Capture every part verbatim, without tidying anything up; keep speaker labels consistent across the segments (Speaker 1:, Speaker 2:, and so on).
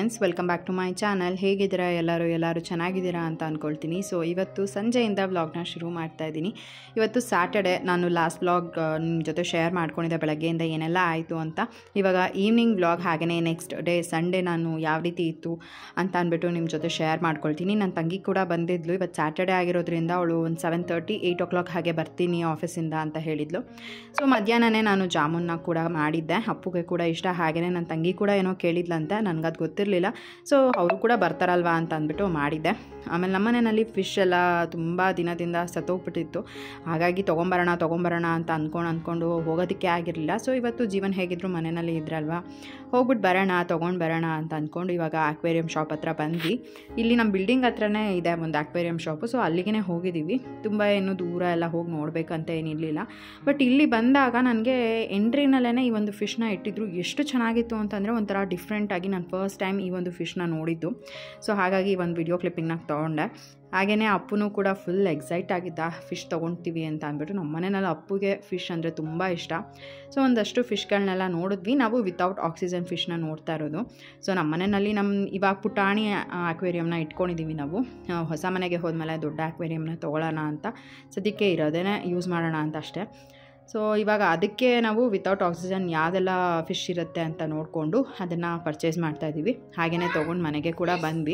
Speaker 1: Friends, welcome back to my channel. ಹೇಗಿದ್ದೀರಾ ಎಲ್ಲರೂ ಎಲ್ಲರೂ ಚೆನ್ನಾಗಿದ್ದೀರಾ ಅಂತ ಅಂದ್ಕೊಳ್ತೀನಿ. ಸೊ ಇವತ್ತು ಸಂಜೆಯಿಂದ ವ್ಲಾಗ್ನ ಶುರು ಮಾಡ್ತಾ ಇದ್ದೀನಿ. ಇವತ್ತು ಸ್ಯಾಟರ್ಡೆ. ನಾನು ಲಾಸ್ಟ್ ವ್ಲಾಗ್ ನಿಮ್ಮ ಜೊತೆ ಶೇರ್ ಮಾಡ್ಕೊಂಡಿದ್ದೆ ಬೆಳಗ್ಗೆಯಿಂದ ಏನೆಲ್ಲ ಆಯಿತು ಅಂತ. ಇವಾಗ ಈವ್ನಿಂಗ್ ವ್ಲಾಗ್ ಹಾಗೆಯೇ ನೆಕ್ಸ್ಟ್ ಡೇ ಸಂಡೇ ನಾನು ಯಾವ ರೀತಿ ಇತ್ತು ಅಂತ ಅಂದ್ಬಿಟ್ಟು ನಿಮ್ಮ ಜೊತೆ ಶೇರ್ ಮಾಡ್ಕೊಳ್ತೀನಿ. ನನ್ನ ತಂಗಿ ಕೂಡ ಬಂದಿದ್ಲು. ಇವತ್ತು ಸ್ಯಾಟರ್ಡೆ ಆಗಿರೋದ್ರಿಂದ ಅವಳು ಒಂದು seven thirty eight o'clock ಹಾಗೆ ಬರ್ತೀನಿ ಆಫೀಸಿಂದ ಅಂತ ಹೇಳಿದ್ಲು. ಸೊ ಮಧ್ಯಾಹ್ನನೇ ನಾನು ಜಾಮೂನ್ನ ಕೂಡ ಮಾಡಿದ್ದೆ. ಅಪ್ಪುಗೆ ಕೂಡ ಇಷ್ಟ. ಹಾಗೆಯೇ ನನ್ನ ತಂಗಿ ಕೂಡ ಏನೋ ಕೇಳಿದ್ಲಂತೆ, ನನಗದು ಗೊತ್ತಿರಲಿಲ್ಲ. ಸೊ ಅವರು ಕೂಡ ಬರ್ತಾರಲ್ವಾ ಅಂತ ಅಂದ್ಬಿಟ್ಟು ಮಾಡಿದ್ದೆ. ಆಮೇಲೆ ನಮ್ಮ ಮನೆಯಲ್ಲಿ ಫಿಶ್ ಎಲ್ಲ ತುಂಬ ದಿನದಿಂದ ಸತ್ತೋಗ್ಬಿಟ್ಟಿತ್ತು. ಹಾಗಾಗಿ ತೊಗೊಂಬರೋಣ ತೊಗೊಂಬರೋಣ ಅಂತ ಅಂದ್ಕೊಂಡು ಅಂದ್ಕೊಂಡು ಹೋಗೋದಕ್ಕೆ ಆಗಿರಲಿಲ್ಲ. ಸೊ ಇವತ್ತು ಜೀವನ್ ಹೇಗಿದ್ರು ಮನೆಯಲ್ಲಿ ಇದ್ರಲ್ವಾ, ಹೋಗ್ಬಿಟ್ಟು ಬರೋಣ ತೊಗೊಂಡು ಬರೋಣ ಅಂತ ಅಂದ್ಕೊಂಡು ಇವಾಗ ಆಕ್ವೇರಿಯಂ ಶಾಪ್ ಹತ್ರ ಬಂದ್ವಿ. ಇಲ್ಲಿ ನಮ್ಮ ಬಿಲ್ಡಿಂಗ್ ಹತ್ರನೇ ಇದೆ ಒಂದು ಆಕ್ವೇರಿಯಂ ಶಾಪು. ಸೊ ಅಲ್ಲಿಗೆ ಹೋಗಿದ್ದೀವಿ. ತುಂಬ ಏನು ದೂರ ಎಲ್ಲ ಹೋಗಿ ನೋಡಬೇಕಂತ ಏನಿರಲಿಲ್ಲ. ಬಟ್ ಇಲ್ಲಿ ಬಂದಾಗ ನನಗೆ ಎಂಟ್ರಿನಲ್ಲೇ ಈ ಒಂದು ಫಿಶ್ನ ಇಟ್ಟಿದ್ರು. ಎಷ್ಟು ಚೆನ್ನಾಗಿತ್ತು ಅಂತಂದರೆ ಒಂಥರ ಡಿಫ್ರೆಂಟಾಗಿ ನಾನು ಫಸ್ಟ್ ಟೈಮ್ ಈ ಒಂದು ಫಿಶ್ನ ನೋಡಿದ್ದು. ಸೊ ಹಾಗಾಗಿ ಒಂದು ವಿಡಿಯೋ ಕ್ಲಿಪ್ಪಿಂಗ್ನ ತೊಗೊಂಡೆ. ಹಾಗೆಯೇ ಅಪ್ಪನೂ ಕೂಡ ಫುಲ್ ಎಕ್ಸೈಟ್ ಆಗಿದ್ದ, ಫಿಶ್ ತೊಗೊಳ್ತೀವಿ ಅಂತ ಅಂದ್ಬಿಟ್ಟು. ನಮ್ಮ ಮನೆಯಲ್ಲಿ ಅಪ್ಪುಗೆ ಫಿಶ್ ಅಂದರೆ ತುಂಬ ಇಷ್ಟ. ಸೊ ಒಂದಷ್ಟು ಫಿಶ್ಗಳನ್ನೆಲ್ಲ ನೋಡಿದ್ವಿ. ನಾವು ವಿತೌಟ್ ಆಕ್ಸಿಜನ್ ಫಿಶ್ನ ನೋಡ್ತಾ ಇರೋದು. ಸೊ ನಮ್ಮ ಮನೆಯಲ್ಲಿ ನಮ್ಮ ಇವಾಗ ಪುಟಾಣಿ ಆಕ್ವೇರಿಯಮ್ನ ಇಟ್ಕೊಂಡಿದ್ದೀವಿ ನಾವು. ಹೊಸ ಮನೆಗೆ ಹೋದ್ಮೇಲೆ ದೊಡ್ಡ ಆಕ್ವೇರಿಯಮ್ನ ತೊಗೊಳ್ಳೋಣ ಅಂತ, ಸದ್ಯಕ್ಕೆ ಇರೋದೇ ಯೂಸ್ ಮಾಡೋಣ ಅಂತ ಅಷ್ಟೇ. ಸೊ ಇವಾಗ ಅದಕ್ಕೆ ನಾವು ವಿತೌಟ್ ಆಕ್ಸಿಜನ್ ಯಾವುದೆಲ್ಲ ಫಿಶ್ ಇರುತ್ತೆ ಅಂತ ನೋಡಿಕೊಂಡು ಅದನ್ನು ಪರ್ಚೇಸ್ ಮಾಡ್ತಾಯಿದ್ದೀವಿ. ಹಾಗೆಯೇ ತೊಗೊಂಡು ಮನೆಗೆ ಕೂಡ ಬಂದ್ವಿ.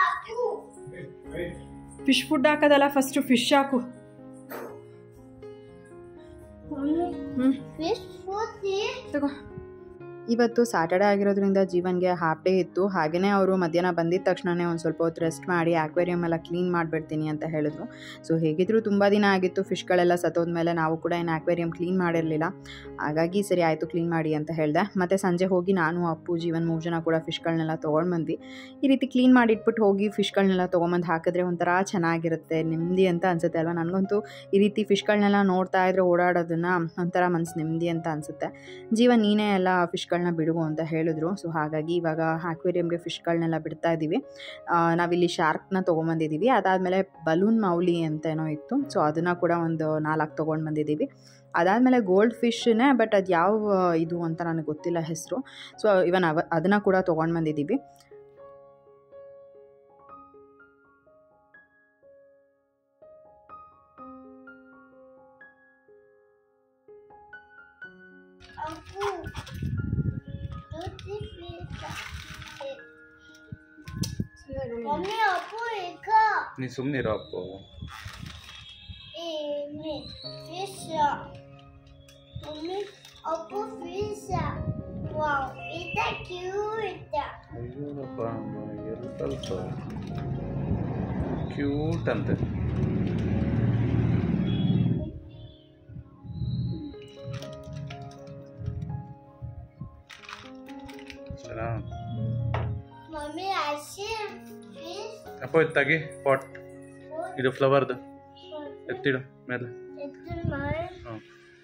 Speaker 1: ಫಿಶ್ ಫುಡ್ ಹಾಕೋದಲ್ಲ, ಫಸ್ಟು ಫಿಶ್ ಹಾಕು. ಹ್ಞೂ ತಗೋ. ಇವತ್ತು ಸ್ಯಾಟರ್ಡೆ ಆಗಿರೋದ್ರಿಂದ ಜೀವನ್ಗೆ ಹಾಫ್ ಡೇ ಇತ್ತು. ಹಾಗೆಯೇ ಅವರು ಮಧ್ಯಾಹ್ನ ಬಂದಿದ್ದ ತಕ್ಷಣವೇ ಒಂದು ಸ್ವಲ್ಪ ಹೊತ್ತು ರೆಸ್ಟ್ ಮಾಡಿ ಆಕ್ವೇರಿಯಮ್ ಎಲ್ಲ ಕ್ಲೀನ್ ಮಾಡಿಬಿಡ್ತೀನಿ ಅಂತ ಹೇಳಿದ್ರು. ಸೊ ಹೇಗಿದ್ರು ತುಂಬ ದಿನ ಆಗಿತ್ತು ಫಿಶ್ಗಳೆಲ್ಲ ಸತ್ತೋದ್ಮೇಲೆ, ನಾವು ಕೂಡ ಏನು ಆಕ್ವೇರಿಯಮ್ ಕ್ಲೀನ್ ಮಾಡಿರಲಿಲ್ಲ. ಹಾಗಾಗಿ ಸರಿ ಆಯಿತು ಕ್ಲೀನ್ ಮಾಡಿ ಅಂತ ಹೇಳಿದೆ. ಮತ್ತು ಸಂಜೆ ಹೋಗಿ ನಾನು ಅಪ್ಪು ಜೀವನ್ ಮೂರು ಜನ ಕೂಡ ಫಿಶ್ಗಳನ್ನೆಲ್ಲ ತೊಗೊಂಡು ಬಂದ್ವಿ. ಈ ರೀತಿ ಕ್ಲೀನ್ ಮಾಡಿಟ್ಬಿಟ್ಟು ಹೋಗಿ ಫಿಶ್ಗಳನ್ನೆಲ್ಲ ತೊಗೊಂಬಂದು ಹಾಕಿದ್ರೆ ಒಂಥರ ಚೆನ್ನಾಗಿರುತ್ತೆ, ನೆಮ್ಮದಿ ಅಂತ ಅನಿಸುತ್ತೆ ಅಲ್ವಾ. ನನಗಂತೂ ಈ ರೀತಿ ಫಿಶ್ಗಳನ್ನೆಲ್ಲ ನೋಡ್ತಾ ಇದ್ರೆ ಓಡಾಡೋದನ್ನು ಒಂಥರ ಮನಸ್ಸು ನೆಮ್ಮದಿ ಅಂತ ಅನಿಸುತ್ತೆ. ಜೀವನ್ ನೀನೇ ಎಲ್ಲ ಫಿಶ್ಗಳನ್ನ ಬಿಡುವು ಅಂತ ಹೇಳಿದ್ರು. ಸೊ ಹಾಗಾಗಿ ಇವಾಗ ಆಕ್ವೇರಿಯಮ್ಗೆ ಫಿಶ್ಗಳನ್ನೆಲ್ಲ ಬಿಡ್ತಾ ಇದ್ದೀವಿ. ನಾವಿಲ್ಲಿ ಶಾರ್ಕ್ನ ತೊಗೊಂಬಂದಿದ್ದೀವಿ. ಅದಾದಮೇಲೆ ಬಲೂನ್ ಮೌಲಿ ಅಂತ ಏನೋ ಇತ್ತು. ಸೊ ಅದನ್ನು ಕೂಡ ಒಂದು ನಾಲ್ಕು ತೊಗೊಂಡು ಬಂದಿದ್ದೀವಿ. ಅದಾದಮೇಲೆ ಗೋಲ್ಡ್ ಫಿಶ್ನೇ, ಬಟ್ ಅದು ಯಾವ ಇದು ಅಂತ ನನಗೆ ಗೊತ್ತಿಲ್ಲ ಹೆಸರು. ಸೊ ಇವನ್ ಅವ ಅದನ್ನು ಕೂಡ ತೊಗೊಂಡು ಬಂದಿದ್ದೀವಿ.
Speaker 2: ನೀ ಸುಮ್ಮನಿರೋ ಅಪ್ಪು. ಕ್ಯೂಟ್ ಅಂತೆ. ಅಪ್ಪ ಎತ್ತಾಗಿ ಪಾಟ್ ಇದು ಫ್ಲವರ್ದು ಎತ್ತಿಡು ಮೇಲೆ. ಹಾಂ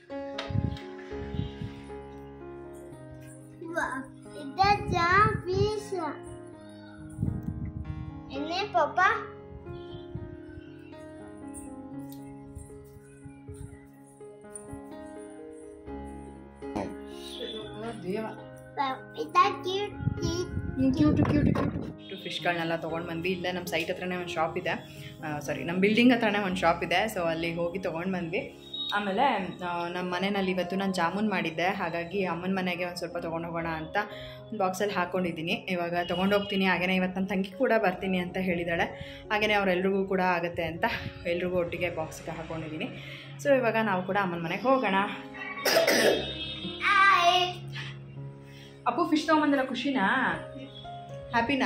Speaker 3: ಪಾಪಾ
Speaker 1: ಕ್ಯೂಟು ಕ್ಯೂಟು ಕ್ಯೂಟು ಫಿಶ್ಗಳನ್ನೆಲ್ಲ ತೊಗೊಂಡು ಬಂದ್ವಿ. ಇಲ್ಲೇ ನಮ್ಮ ಸೈಟ್ ಹತ್ರನೇ ಒಂದು ಶಾಪ್ ಇದೆ, ಸಾರಿ ನಮ್ಮ ಬಿಲ್ಡಿಂಗ್ ಹತ್ರನೇ ಒಂದು ಶಾಪ್ ಇದೆ. ಸೊ ಅಲ್ಲಿಗೆ ಹೋಗಿ ತೊಗೊಂಡು ಬಂದ್ವಿ. ಆಮೇಲೆ ನಮ್ಮ ಮನೆಯಲ್ಲಿ ಇವತ್ತು ನಾನು ಜಾಮೂನ್ ಮಾಡಿದ್ದೆ. ಹಾಗಾಗಿ ಅಮ್ಮನ ಮನೆಗೆ ಒಂದು ಸ್ವಲ್ಪ ತೊಗೊಂಡು ಹೋಗೋಣ ಅಂತ ಒಂದು ಬಾಕ್ಸಲ್ಲಿ ಹಾಕ್ಕೊಂಡಿದ್ದೀನಿ. ಇವಾಗ ತೊಗೊಂಡು ಹೋಗ್ತೀನಿ. ಹಾಗೆಯೇ ಇವತ್ತು ನನ್ನ ತಂಗಿ ಕೂಡ ಬರ್ತೀನಿ ಅಂತ ಹೇಳಿದ್ದಾಳೆ. ಹಾಗೆಯೇ ಅವರೆಲ್ರಿಗೂ ಕೂಡ ಆಗುತ್ತೆ ಅಂತ ಎಲ್ರಿಗೂ ಒಟ್ಟಿಗೆ ಬಾಕ್ಸಿಗೆ ಹಾಕ್ಕೊಂಡಿದ್ದೀನಿ. ಸೊ ಇವಾಗ ನಾವು ಕೂಡ ಅಮ್ಮನ ಮನೆಗೆ ಹೋಗೋಣ. ಅಪ್ಪು ಫಿಶ್ ತೊಗೊಂಬಂದಿಲ್ಲ, ಖುಷಿನಾ? ಹ್ಯಾಪಿನಾ?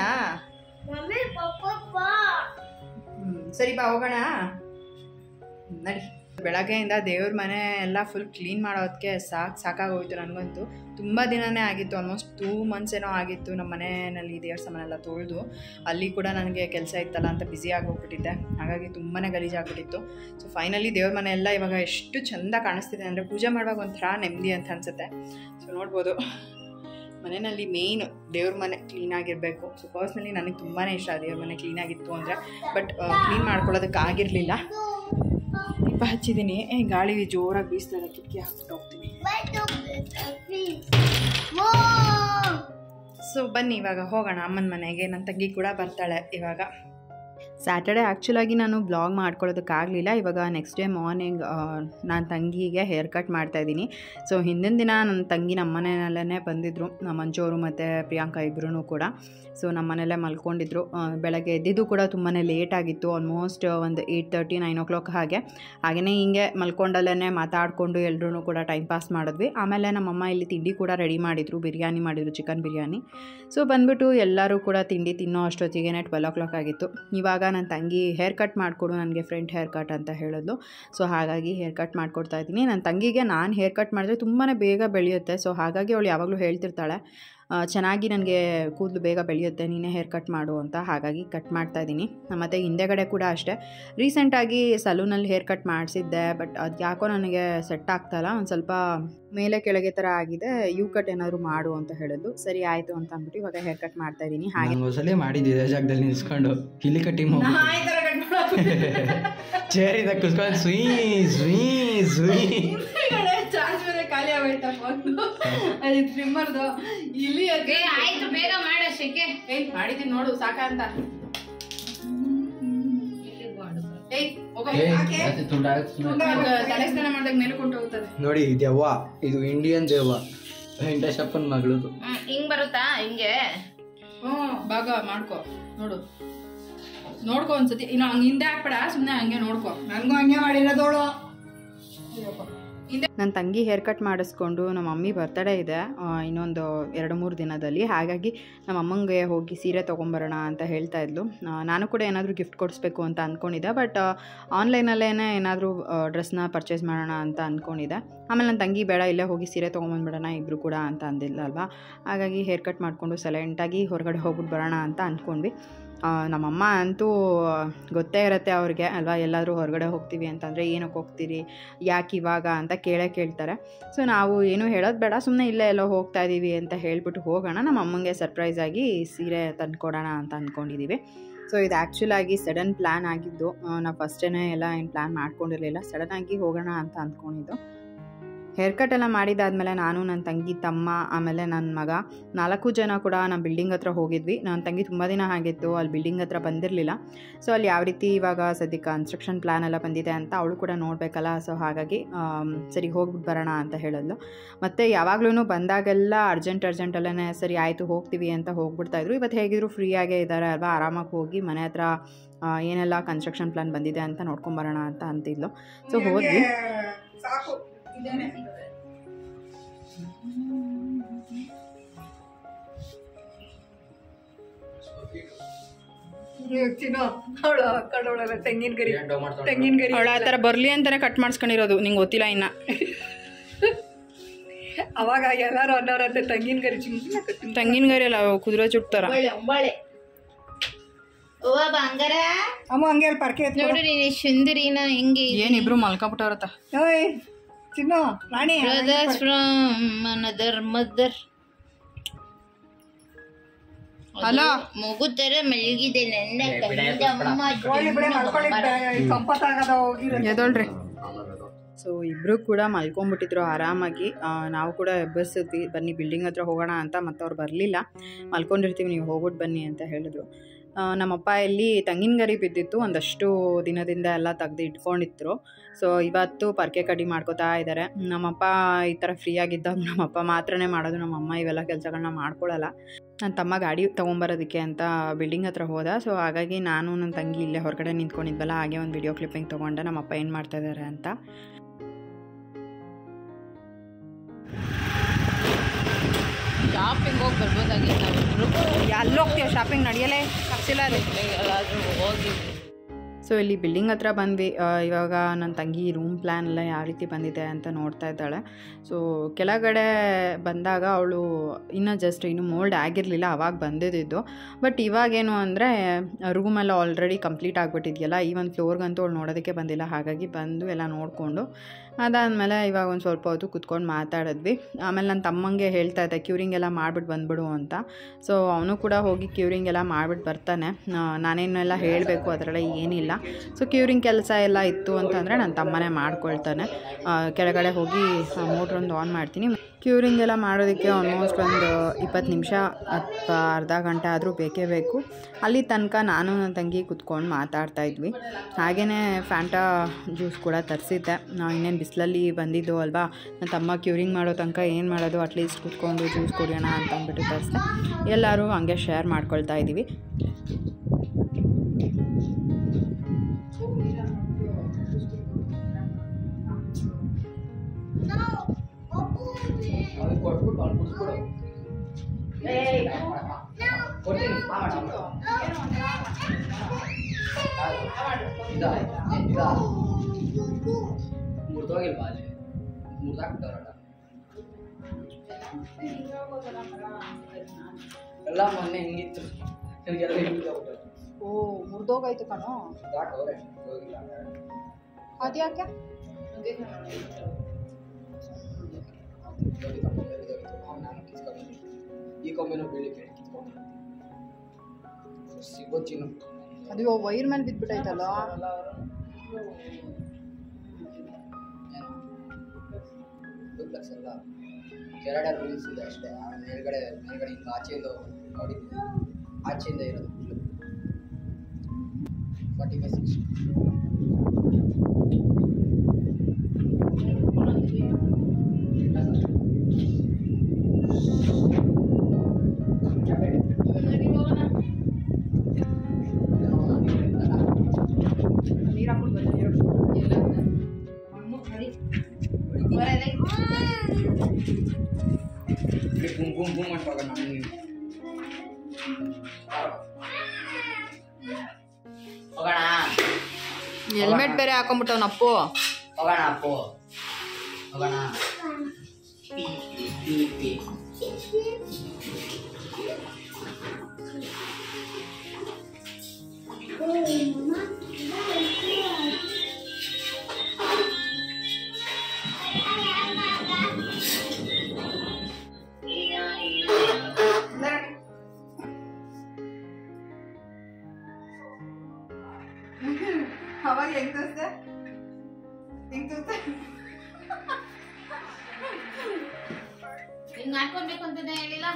Speaker 1: ಹ್ಞೂ ಸರಿ ಬಾ ಹೋಗೋಣ ನಡಿ. ಬೆಳಗ್ಗೆಯಿಂದ ದೇವ್ರ ಮನೆ ಎಲ್ಲ ಫುಲ್ ಕ್ಲೀನ್ ಮಾಡೋದಕ್ಕೆ ಸಾಕು ಸಾಕಾಗೋಯ್ತು. ನನಗಂತೂ ತುಂಬ ದಿನವೇ ಆಗಿತ್ತು, ಆಲ್ಮೋಸ್ಟ್ ಟೂ ಮಂತ್ಸ್ ಏನೋ ಆಗಿತ್ತು ನಮ್ಮ ಮನೆಯಲ್ಲಿ ದೇವ್ರ ಸಾಮಾನೆಲ್ಲ ತೊಳೆದು. ಅಲ್ಲಿ ಕೂಡ ನನಗೆ ಕೆಲಸ ಇತ್ತಲ್ಲ ಅಂತ ಬ್ಯುಸಿ ಆಗೋಗ್ಬಿಟ್ಟಿದ್ದೆ. ಹಾಗಾಗಿ ತುಂಬಾ ಗಲೀಜಾಗ್ಬಿಟ್ಟಿತ್ತು. ಸೊ ಫೈನಲಿ ದೇವ್ರ ಮನೆ ಎಲ್ಲ ಇವಾಗ ಎಷ್ಟು ಚೆಂದ ಕಾಣಿಸ್ತಿದೆ ಅಂದರೆ ಪೂಜೆ ಮಾಡುವಾಗ ಒಂಥರ ನೆಮ್ಮದಿ ಅಂತ ಅನಿಸುತ್ತೆ. ಸೊ ನೋಡ್ಬೋದು ಮನೆಯಲ್ಲಿ ಮೇಯ್ನ್ ದೇವ್ರ ಮನೆ ಕ್ಲೀನಾಗಿರಬೇಕು. ಸೊ ಪರ್ಸ್ನಲಿ ನನಗೆ ತುಂಬಾ ಇಷ್ಟ ದೇವ್ರ ಮನೆ ಕ್ಲೀನಾಗಿತ್ತು ಅಂದರೆ. ಬಟ್ ಕ್ಲೀನ್ ಮಾಡ್ಕೊಳ್ಳೋದಕ್ಕೆ ಆಗಿರಲಿಲ್ಲ. ದೀಪ ಹಚ್ಚಿದ್ದೀನಿ. ಗಾಳಿ ಜೋರಾಗಿ ಬೀಸ್ತಾ ಇದೆ, ಕಿಟಕಿ ಹಾಕ್ಬಿಟ್ಟು ಹೋಗ್ತೀನಿ. ಸೊ ಬನ್ನಿ ಇವಾಗ ಹೋಗೋಣ ಅಮ್ಮನ ಮನೆಗೆ. ನನ್ನ ತಂಗಿ ಕೂಡ ಬರ್ತಾಳೆ ಇವಾಗ. ಸ್ಯಾಟರ್ಡೆ ಆ್ಯಕ್ಚುಲಾಗಿ ನಾನು ಬ್ಲಾಗ್ ಮಾಡ್ಕೊಳ್ಳೋದಕ್ಕಾಗಲಿಲ್ಲ. ಇವಾಗ ನೆಕ್ಸ್ಟ್ ಡೇ ಮಾರ್ನಿಂಗ್ ನಾನು ತಂಗಿಗೆ ಹೇರ್ ಕಟ್ ಮಾಡ್ತಾಯಿದ್ದೀನಿ. ಸೊ ಹಿಂದಿನ ದಿನ ನನ್ನ ತಂಗಿ ನಮ್ಮ ಮನೆಯಲ್ಲೇ ಬಂದಿದ್ದರು, ನಮ್ಮ ಮಂಜೋರು ಮತ್ತು ಪ್ರಿಯಾಂಕಾ ಇಬ್ಬರೂ ಕೂಡ. ಸೊ ನಮ್ಮ ಮನೆಯಲ್ಲೇ ಮಲ್ಕೊಂಡಿದ್ರು. ಬೆಳಗ್ಗೆ ಎದ್ದಿದ್ದು ಕೂಡ ತುಂಬಾ ಲೇಟ್ ಆಗಿತ್ತು, ಆಲ್ಮೋಸ್ಟ್ ಒಂದು eight thirty nine o'clock ಹಾಗೆ. ಹಾಗೆಯೇ ಹಿಂಗೆ ಮಲ್ಕೊಂಡಲ್ಲೇ ಮಾತಾಡಿಕೊಂಡು ಎಲ್ಲರೂ ಕೂಡ ಟೈಮ್ ಪಾಸ್ ಮಾಡಿದ್ವಿ. ಆಮೇಲೆ ನಮ್ಮಮ್ಮ ಇಲ್ಲಿ ತಿಂಡಿ ಕೂಡ ರೆಡಿ ಮಾಡಿದರು, ಬಿರಿಯಾನಿ ಮಾಡಿದರು, ಚಿಕನ್ ಬಿರಿಯಾನಿ. ಸೊ ಬಂದುಬಿಟ್ಟು ಎಲ್ಲರೂ ಕೂಡ ತಿಂಡಿ ತಿನ್ನೋ ಅಷ್ಟೊತ್ತಿಗೆ ಟ್ವೆಲ್ ಓ ಕ್ಲಾಕ್ ಆಗಿತ್ತು. ಇವಾಗ ನನ್ನ ತಂಗಿ ಹೇರ್ ಕಟ್ ಮಾಡಿಕೊಡು ನನಗೆ, ಫ್ರಂಟ್ ಹೇರ್ ಕಟ್ ಅಂತ ಹೇಳಿದ್ಲು. ಸೊ ಹಾಗಾಗಿ ಹೇರ್ ಕಟ್ ಮಾಡಿಕೊಡ್ತಾ ಇದ್ದೀನಿ. ನನ್ನ ತಂಗಿಗೆ ನಾನು ಹೇರ್ ಕಟ್ ಮಾಡಿದ್ರೆ ತುಂಬಾ ಬೇಗ ಬೆಳೆಯುತ್ತೆ. ಸೊ ಹಾಗಾಗಿ ಅವಳು ಯಾವಾಗಲೂ ಹೇಳ್ತಿರ್ತಾಳೆ, ಚೆನ್ನಾಗಿ ನನಗೆ ಕೂದಲು ಬೇಗ ಬೆಳೆಯುತ್ತೆ, ನೀನೇ ಹೇರ್ ಕಟ್ ಮಾಡು ಅಂತ. ಹಾಗಾಗಿ ಕಟ್ ಮಾಡ್ತಾಯಿದ್ದೀನಿ. ಮತ್ತು ಹಿಂದೆಗಡೆ ಕೂಡ ಅಷ್ಟೇ, ರೀಸೆಂಟಾಗಿ ಸಲೂನಲ್ಲಿ ಹೇರ್ ಕಟ್ ಮಾಡಿಸಿದ್ದೆ, ಬಟ್ ಅದು ಯಾಕೋ ನನಗೆ ಸೆಟ್ ಆಗ್ತಾಯಿಲ್ಲ, ಒಂದು ಸ್ವಲ್ಪ ಮೇಲೆ ಕೆಳಗೆ ಥರ ಆಗಿದೆ, ಯು ಕಟ್ ಏನಾದರೂ ಮಾಡು ಅಂತ ಹೇಳಿದ್ಲು. ಸರಿ ಆಯಿತು ಅಂತ ಅಂದ್ಬಿಟ್ಟು ಇವಾಗ ಹೇರ್ ಕಟ್ ಮಾಡ್ತಾಯಿದ್ದೀನಿ. ಹಾಗೆ
Speaker 4: ಒಂದ್ಸಲ ಮಾಡಿದ್ದೆ ಜಾಗದಲ್ಲಿ ನಿಲ್ಸ್ಕೊಂಡು ಇಲ್ಲಿ ಕಟ್ಟಿಂಗ್ ಚೇರಿಂದ ಕುತ್ಕೊಂಡು ಸುಯಿ ಸುಯಿ ಸುಯಿ
Speaker 1: ಚಾರ್ಜ್ ಬೇರೆ ಖಾಲಿ ಆಗೋಯ್ತಪ್ಪ, ಅದು ಟ್ರಿಮ್ಮರ್ದು ಇಲ್ಲಿ
Speaker 3: ಆಯ್ತು ಬೇಗ ಮಾಡ ಶೆಕೆ.
Speaker 1: ಏಯ್ ಮಾಡಿದ್ದೀನಿ ನೋಡು ಸಾಕ ಅಂತ. ತಲೆ ಸ್ನಾನ ಮಾಡಿದಾಗ ಮೇಲೆ ಕೊಂಡು ಹೋಗ್ತದೆ
Speaker 4: ನೋಡಿ. ದೆವ್ವ ಇದು ಇಂಡಿಯನ್ ದೆವ್ವ, ವೆಂಕಟೇಶಪ್ಪನ ಮಗಳದು.
Speaker 3: ಹಿಂಗ್ ಬರುತ್ತಾ ಹಿಂಗೆ?
Speaker 1: ಹ್ಞೂ ಭಾಗ ಮಾಡ್ಕೊ ನೋಡು, ನೋಡ್ಕೊ ಒಂದ್ಸತಿ. ಇನ್ನು ಹಂಗೆ ಹಿಂದೆ ಹಾಕ್ಬೇಡ, ಸುಮ್ಮನೆ ಹಂಗೆ ನೋಡ್ಕೊ. ನನಗೂ ಹಂಗೆ ಮಾಡಿರೋದೋಳು. ನನ್ನ ತಂಗಿ ಹೇರ್ ಕಟ್ ಮಾಡಿಸ್ಕೊಂಡು ನಮ್ಮ ಮಮ್ಮಿ ಬರ್ತಡೇ ಇದೆ ಇನ್ನೊಂದು ಎರಡು ಮೂರು ದಿನದಲ್ಲಿ. ಹಾಗಾಗಿ ನಮ್ಮ ಅಮ್ಮಂಗೆ ಹೋಗಿ ಸೀರೆ ತೊಗೊಂಬರೋಣ ಅಂತ ಹೇಳ್ತಾ ಇದ್ಲು. ನಾನು ಕೂಡ ಏನಾದರೂ ಗಿಫ್ಟ್ ಕೊಡಿಸ್ಬೇಕು ಅಂತ ಅಂದ್ಕೊಂಡಿದ್ದೆ, ಬಟ್ ಆನ್ಲೈನಲ್ಲೇ ಏನಾದರೂ ಡ್ರೆಸ್ನ ಪರ್ಚೇಸ್ ಮಾಡೋಣ ಅಂತ ಅಂದ್ಕೊಂಡಿದ್ದೆ. ಆಮೇಲೆ ನನ್ನ ತಂಗಿ ಬೇಡ, ಇಲ್ಲೇ ಹೋಗಿ ಸೀರೆ ತೊಗೊಂಬಂದ್ಬಿಡೋಣ ಇಬ್ಬರು ಕೂಡ ಅಂತ ಅಂದಿಲ್ಲ ಅಲ್ವಾ. ಹಾಗಾಗಿ ಹೇರ್ ಕಟ್ ಮಾಡಿಕೊಂಡು ಸೈಲೆಂಟಾಗಿ ಹೊರಗಡೆ ಹೋಗ್ಬಿಟ್ಟು ಬರೋಣ ಅಂತ ಅಂದ್ಕೊಂಡ್ವಿ. ನಮ್ಮಮ್ಮ ಅಂತೂ ಗೊತ್ತೇ ಇರುತ್ತೆ ಅವ್ರಿಗೆ ಅಲ್ವಾ, ಎಲ್ಲಾದರೂ ಹೊರಗಡೆ ಹೋಗ್ತೀವಿ ಅಂತಂದರೆ ಏನಕ್ಕೆ ಹೋಗ್ತೀರಿ, ಯಾಕೆ ಇವಾಗ ಅಂತ ಕೇಳೇ ಕೇಳ್ತಾರೆ. ಸೊ ನಾವು ಏನೂ ಹೇಳೋದು ಬೇಡ, ಸುಮ್ಮನೆ ಇಲ್ಲೇ ಎಲ್ಲೋ ಹೋಗ್ತಾ ಇದ್ದೀವಿ ಅಂತ ಹೇಳ್ಬಿಟ್ಟು ಹೋಗೋಣ, ನಮ್ಮ ಅಮ್ಮಂಗೆ ಸರ್ಪ್ರೈಸಾಗಿ ಸೀರೆ ತಂದು ಕೊಡೋಣ ಅಂತ ಅಂದ್ಕೊಂಡಿದ್ದೀವಿ. ಸೊ ಇದು ಆ್ಯಕ್ಚುಲಾಗಿ ಸಡನ್ ಪ್ಲ್ಯಾನ್ ಆಗಿದ್ದು, ನಾವು ಫಸ್ಟೇ ಎಲ್ಲ ಏನು ಪ್ಲ್ಯಾನ್ ಮಾಡ್ಕೊಂಡಿರಲಿಲ್ಲ, ಸಡನ್ನಾಗಿ ಹೋಗೋಣ ಅಂತ ಅಂದ್ಕೊಂಡಿದ್ದು. ಹೇರ್ ಕಟ್ ಎಲ್ಲ ಮಾಡಿದಾದ್ಮೇಲೆ ನಾನು, ನನ್ನ ತಂಗಿ, ತಮ್ಮ, ಆಮೇಲೆ ನನ್ನ ಮಗ ನಾಲ್ಕು ಜನ ಕೂಡ ನಮ್ಮ ಬಿಲ್ಡಿಂಗ್ ಹತ್ರ ಹೋಗಿದ್ವಿ. ನನ್ನ ತಂಗಿ ತುಂಬ ದಿನ ಆಗಿತ್ತು ಅಲ್ಲಿ ಬಿಲ್ಡಿಂಗ್ ಹತ್ರ ಬಂದಿರಲಿಲ್ಲ. ಸೊ ಅಲ್ಲಿ ಯಾವ ರೀತಿ ಇವಾಗ ಸದ್ಯಕ್ಕೆ ಕನ್ಸ್ಟ್ರಕ್ಷನ್ ಪ್ಲ್ಯಾನ್ ಎಲ್ಲ ಬಂದಿದೆ ಅಂತ ಅವಳು ಕೂಡ ನೋಡಬೇಕಲ್ಲ. ಸೊ ಹಾಗಾಗಿ ಸರಿ ಹೋಗ್ಬಿಟ್ಟು ಬರೋಣ ಅಂತ ಹೇಳಿದ್ಲು. ಮತ್ತು ಯಾವಾಗಲೂ ಬಂದಾಗೆಲ್ಲ ಅರ್ಜೆಂಟ್ ಅರ್ಜೆಂಟಲ್ಲೇ ಸರಿ ಆಯಿತು ಹೋಗ್ತೀವಿ ಅಂತ ಹೋಗ್ಬಿಡ್ತಾಯಿದ್ರು. ಇವತ್ತು ಹೇಗಿದ್ರು ಫ್ರೀಯಾಗೇ ಇದ್ದಾರೆ ಅಲ್ವಾ, ಆರಾಮಾಗಿ ಹೋಗಿ ಮನೆ ಹತ್ರ ಏನೆಲ್ಲ ಕನ್ಸ್ಟ್ರಕ್ಷನ್ ಪ್ಲ್ಯಾನ್ ಬಂದಿದೆ ಅಂತ ನೋಡ್ಕೊಂಬರೋಣ ಅಂತ ಅಂತಿದ್ಲು. ಸೊ ಹೋದ್ವಿ. ತೆಂಗಿನ ಗರಿ ತೆಂಗಿನ ಗರಿ ಅವಳ ಆ ಥರ ಬರಲಿ ಅಂತಾನೆ ಕಟ್ ಮಾಡಿಸ್ಕೊಂಡಿರೋದು, ನಿಂಗೆ ಗೊತ್ತಿಲ್ಲ ಇನ್ನ. ಅವಾಗ ಎಲ್ಲರೂ ಅನ್ನೋರಂತೆ ತೆಂಗಿನ ಗರಿ ತೆಂಗಿನ ಗರಿ ಅಲ್ಲ, ಕುದುರೆ ಚುಟ್ತಾರ.
Speaker 3: ಅಮ್ಮ ಹಂಗೆ ಪರ್ಕೆ ನೋಡ್ರಿ ಸುಂದರಿನ ಹೆಂಗೆ
Speaker 1: ಏನಿಬ್ರು ಮಲ್ಕೊಬಿಟ್ಟವ್ರತ್ತ.
Speaker 3: Chinnu Rani brothers from another mother.
Speaker 1: ಅಲ್ಲ
Speaker 3: ಮಗು ತರ ಮಲಗಿದೆ
Speaker 1: ಎದೊಳ್ರಿ. ಸೊ ಇಬ್ಬರು ಕೂಡ ಮಲ್ಕೊಂಡ್ಬಿಟ್ಟಿದ್ರು ಆರಾಮಾಗಿ. ನಾವು ಕೂಡ ಎಬ್ಬರಿಸಿದ್ವಿ, ಬನ್ನಿ ಬಿಲ್ಡಿಂಗ್ ಹತ್ರ ಹೋಗೋಣ ಅಂತ. ಮತ್ತು ಅವ್ರು ಬರಲಿಲ್ಲ, ಮಲ್ಕೊಂಡಿರ್ತೀವಿ ನೀವು ಹೋಗ್ಬಿಟ್ಟು ಬನ್ನಿ ಅಂತ ಹೇಳಿದ್ರು. ನಮ್ಮಪ್ಪ ಇಲ್ಲಿ ತೆಂಗಿನ ಗರಿ ಬಿದ್ದಿತ್ತು, ಒಂದಷ್ಟು ದಿನದಿಂದ ಎಲ್ಲ ತೆಗ್ದು ಇಟ್ಕೊಂಡಿದ್ರು. ಸೊ ಇವತ್ತು ಪರ್ಕೆ ಕಡಿ ಮಾಡ್ಕೋತಾ ಇದ್ದಾರೆ. ನಮ್ಮಪ್ಪ ಈ ಥರ ಫ್ರೀಯಾಗಿದ್ದಾಗ ನಮ್ಮಪ್ಪ ಮಾತ್ರನೇ ಮಾಡೋದು, ನಮ್ಮಮ್ಮ ಇವೆಲ್ಲ ಕೆಲಸಗಳನ್ನ ಮಾಡ್ಕೊಳ್ಳಲ್ಲ. ನನ್ನ ತಮ್ಮ ಗಾಡಿ ತೊಗೊಂಬರೋದಕ್ಕೆ ಅಂತ ಬಿಲ್ಡಿಂಗ್ ಹತ್ರ ಹೋದ. ಸೊ ಹಾಗಾಗಿ ನಾನು ನನ್ನ ತಂಗಿ ಇಲ್ಲೇ ಹೊರಗಡೆ ನಿಂತ್ಕೊಂಡಿದ್ವಲ್ಲ, ಹಾಗೆ ಒಂದು ವಿಡಿಯೋ ಕ್ಲಿಪ್ಪಿಂಗ್ ತೊಗೊಂಡೆ ನಮ್ಮಪ್ಪ ಏನು ಮಾಡ್ತಾಯಿದ್ದಾರೆ ಅಂತ.
Speaker 3: ಶಾಪಿಂಗ್ ಹೋಗಿ ಬರ್ಬೋದಾಗಿತ್ತು.
Speaker 1: ಎಲ್ಲಿ ಹೋಗ್ತೀವಿ, ಶಾಪಿಂಗ್ ನಡೆಯಲೇ ಆಗ್ತಿಲ್ಲ ರೀ.
Speaker 3: ಎಲ್ಲಾದರೂ ಹೋಗಿ.
Speaker 1: ಸೊ ಇಲ್ಲಿ ಬಿಲ್ಡಿಂಗ್ ಹತ್ರ ಬಂದ್ವಿ. ಇವಾಗ ನನ್ನ ತಂಗಿ ರೂಮ್ ಪ್ಲ್ಯಾನ್ ಎಲ್ಲ ಯಾವ ರೀತಿ ಬಂದಿದೆ ಅಂತ ನೋಡ್ತಾ ಇದ್ದಾಳೆ. ಸೊ ಕೆಳಗಡೆ ಬಂದಾಗ ಅವಳು ಇನ್ನೂ ಜಸ್ಟ್ ಇನ್ನೂ ಮೋಲ್ಡ್ ಆಗಿರಲಿಲ್ಲ, ಅವಾಗ ಬಂದಿದ್ದು. ಬಟ್ ಇವಾಗೇನು ಅಂದರೆ ರೂಮೆಲ್ಲ ಆಲ್ರೆಡಿ ಕಂಪ್ಲೀಟ್ ಆಗಿಬಿಟ್ಟಿದೆಯಲ್ಲ, ಈ ಒಂದು ಫ್ಲೋರ್ಗಂತೂ ಅವಳು ನೋಡೋದಕ್ಕೆ ಬಂದಿಲ್ಲ. ಹಾಗಾಗಿ ಬಂದು ಎಲ್ಲ ನೋಡಿಕೊಂಡು ಅದಾದಮೇಲೆ ಇವಾಗ ಒಂದು ಸ್ವಲ್ಪ ಹೊತ್ತು ಕುತ್ಕೊಂಡು ಮಾತಾಡಿದ್ವಿ. ಆಮೇಲೆ ನನ್ನ ತಮ್ಮಂಗೆ ಹೇಳ್ತಾ ಇದ್ದೆ ಕ್ಯೂರಿಂಗ್ ಎಲ್ಲ ಮಾಡಿಬಿಟ್ಟು ಬಂದ್ಬಿಡು ಅಂತ. ಸೊ ಅವನು ಕೂಡ ಹೋಗಿ ಕ್ಯೂರಿಂಗ್ ಎಲ್ಲ ಮಾಡಿಬಿಟ್ಟು ಬರ್ತಾನೆ. ನಾನೇನೆಲ್ಲ ಹೇಳಬೇಕು ಅದರಲ್ಲ ಏನಿಲ್ಲ. ಸೊ ಕ್ಯೂರಿಂಗ್ ಕೆಲಸ ಎಲ್ಲ ಇತ್ತು ಅಂತಂದರೆ ನನ್ನ ತಮ್ಮನೇ ಮಾಡ್ಕೊಳ್ತಾನೆ. ಕೆಳಗಡೆ ಹೋಗಿ ಮೋಟ್ರೊಂದು ಆನ್ ಮಾಡ್ತೀನಿ. ಕ್ಯೂರಿಂಗ್ ಎಲ್ಲ ಮಾಡೋದಕ್ಕೆ ಆಲ್ಮೋಸ್ಟ್ ಒಂದು ಇಪ್ಪತ್ತು ನಿಮಿಷ ಅಥವಾ ಅರ್ಧ ಗಂಟೆ ಆದರೂ ಬೇಕೇ ಬೇಕು. ಅಲ್ಲಿ ತನಕ ನಾನು ನನ್ನ ತಂಗಿ ಕುತ್ಕೊಂಡು ಮಾತಾಡ್ತಾ ಇದ್ವಿ. ಹಾಗೆಯೇ ಫ್ಯಾಂಟಾ ಜ್ಯೂಸ್ ಕೂಡ ತರಿಸಿದ್ದೆ. ನಾವು ಇನ್ನೇನು ಬಿಸಿಲಲ್ಲಿ ಬಂದಿದ್ದು ಅಲ್ವಾ, ನನ್ನ ತಮ್ಮ ಕ್ಯೂರಿಂಗ್ ಮಾಡೋ ತನಕ ಏನು ಮಾಡೋದು, ಅಟ್ಲೀಸ್ಟ್ ಕುತ್ಕೊಂಡು ಜ್ಯೂಸ್ ಕುಡಿಯೋಣ ಅಂತ ಅಂದ್ಬಿಟ್ಟು ತರಿಸಿದೆ. ಎಲ್ಲರೂ ಹಂಗೆ ಶೇರ್ ಮಾಡ್ಕೊಳ್ತಾ ಇದ್ದೀವಿ.
Speaker 4: ಮುರಿದೋಗಿಲ್ವಾ ಅಲ್ಲಿ ಮುರಿದಾಕ್ತಾರಲ್ಲ ಎಲ್ಲ ಮೊನ್ನೆ ಹಿಂಗಿತ್ತು.
Speaker 1: ಓ ಮುರಿದೋಗಾಯ್ತು ಕಣೋ. ಅದ್ಯಾಕೆ
Speaker 4: ಈ ಕೊಂಬೆನೂ ಬೇಳೆ ಕೇಳಿ ಕಿತ್ಕೊಂಡು ಸಿಗೋ ಚಿನ್ನ
Speaker 1: ಅದು ವೈರ್ ಮೇಲೆ ಬಿದ್ದುಬಿಟ್ಟೈತಲ್ಲ.
Speaker 4: ಡೂಪ್ಲೆಕ್ಸ್ ಅಲ್ಲ, ಕೆರಡೆ ರೂಲ್ಸ್ ಇದೆ ಅಷ್ಟೇ. ಮೇಲ್ಗಡೆ ಮೇಲ್ಗಡೆ ಹಿಂಗೆ ಆಚೆಯಿಂದ ನೋಡಿದ್ದೀನಿ, ಆಚೆಯಿಂದ ಇರೋದು forty five sixty. Boom boom boom ಮಾಡ್ತಾರೆ. ನಾನು ಹೋಗೋಣ,
Speaker 1: ಹೆಲ್ಮೆಟ್ ಬೇರೆ ಹಾಕೊಂಡ್ಬಿಟ್ಟವನಪ್ಪು.
Speaker 4: ಹೋಗೋಣ ಅಪ್ಪು, ಹೋಗೋಣ.
Speaker 1: ಅವಾಗ ಹೆಂಗ್ ತೋರಿಸ್ದೆ ಹೆಂಗ್ ತೋರಿಸ್ದೆ
Speaker 3: ಹಿಂಗ್ ಹಾಕೊಳ್ಬೇಕು ಅಂತಾನೆ ಹೇಳಿಲ್ಲ.